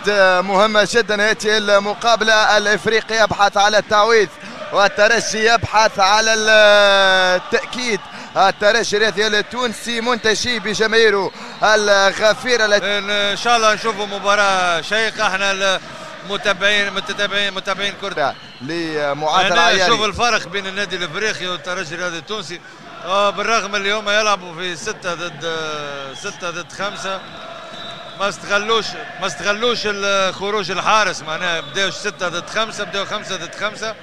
مهمة جدا هذه المقابلة. الافريقي يبحث على التعويض والترجي يبحث على التأكيد. الترجي الرياضي التونسي منتشي بجماهيره الغفيرة. ان شاء الله نشوفوا مباراة شيقة. احنا متابعين كرة لمعاذ العياري. نشوف الفرق بين النادي الافريقي والترجي الرياضي التونسي. بالرغم اللي هم يلعبوا في 6 ضد 5 ما استغلوش خروج الحارس. معناها بداوا 6 ضد 5، بداوا 5 ضد 5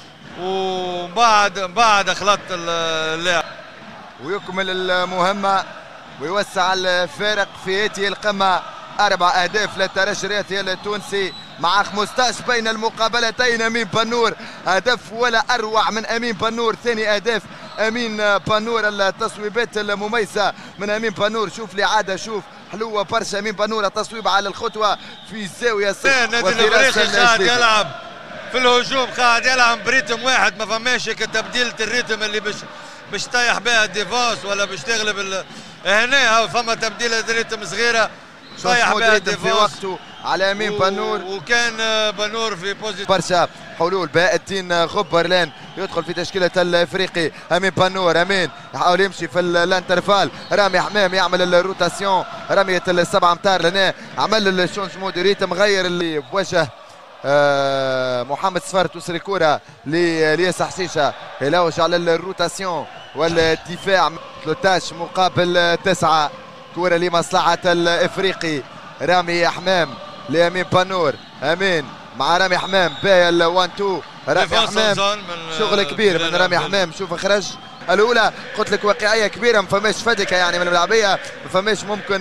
وبعد اخلط اللاعب. ويكمل المهمة ويوسع الفارق في هذه القمة. 4 أهداف للترجي الرياضي التونسي مع 15 بين المقابلتين. أمين بنور هدف ولا أروع من أمين بنور. ثاني أهداف أمين بنور. التصويبات المميزة من أمين بنور. شوف الإعادة، شوف حلوة برشا. أمين بنور التصويب على الخطوة في الزاوية. النادي الافريقي قاعد يلعب في الهجوم، قاعد يلعب بريتم واحد، ما فماش تبديلة الريتم اللي باش تطيح بها الديفونس ولا باش تغلب هنا. فما تبديلة ريتم صغيرة طيح بها الديفونس في وقته على أمين بنور. وكان بنور في بوزيشن برشا حلول. بهاء الدين غبرلان يدخل في تشكيلة الافريقي. امين بنور، امين يحاول يمشي في الانترفال. رامي حمام يعمل الروتاسيون، رمية ال7 امتار لهنا، عمل الشونجمون دو ريتم، غير اللي بوجه محمد صفر. توصل الكرة للياس حشيشة، يلوج على الروتاسيون والدفاع. 13 مقابل 9. كرة لمصلحة الافريقي. رامي حمام لامين بنور. امين مع رامي حمام باهي ال1 2. رامي حمام شغل كبير من رامي حمام. شوف خرج الاولى، قلت لك واقعيه كبيره، ما فماش فدكه يعني من الملعبيه، ما فماش ممكن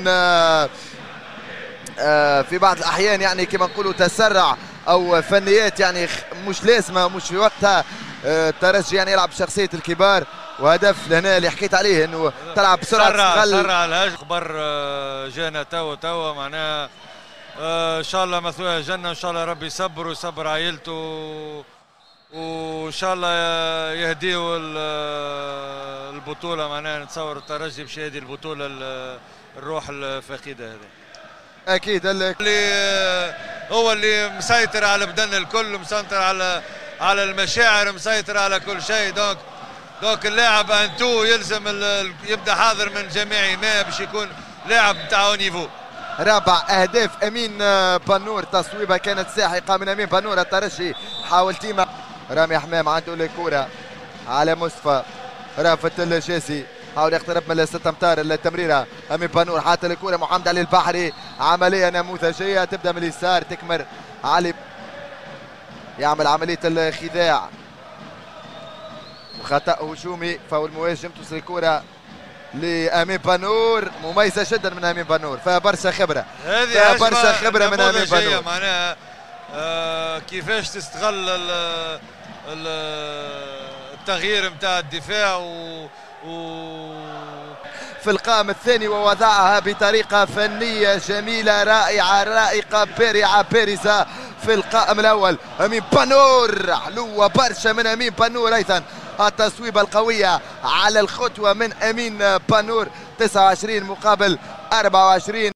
في بعض الاحيان يعني كما نقولوا تسرع او فنيات يعني مش لازمه، مش في وقتها. الترجي يعني يلعب بشخصيه الكبار. وهدف لهنا اللي حكيت عليه انه تلعب بسرعه. سرع الهجم. خبر جانا توا معناها ان شاء الله مثواه جنه. ان شاء الله ربي يصبر ويصبر عائلته وان شاء الله يهديه البطوله. معناها نتصور الترجي باش يهدي البطوله الروح الفقيده هذه. اكيد اللي هو اللي مسيطر على بدن الكل، مسيطر على المشاعر، مسيطر على كل شيء. دونك اللاعب انتو يلزم يبدا حاضر من جميع ما باش يكون لاعب نتاعو نيفو. 4 أهداف أمين بنور. تصويبة كانت ساحقة من أمين بنور. الترجي حاول تيما. رامي حمام عنده الكرة على مصطفى. رافت الجاسي حاول يقترب من 6 امتار. التمريرة أمين بنور حاط الكرة. محمد علي البحري، عملية نموذجية تبدأ من اليسار تكمر. علي يعمل عملية الخداع، خطأ هجومي، فاول مهاجم. توصل الكرة لامين بنور، مميزه جدا من امين بنور. فبرشا خبره، برشا خبره من امين بنور. معناها كيفاش تستغل التغيير نتاع الدفاع في القائم الثاني ووضعها بطريقه فنيه جميله رائعه رائقه بارعه بارزه. في القائم الاول امين بنور، حلوه برشا من امين بنور. ايضا التصويبه القويه على الخطوه من امين بنور. 29 مقابل 24.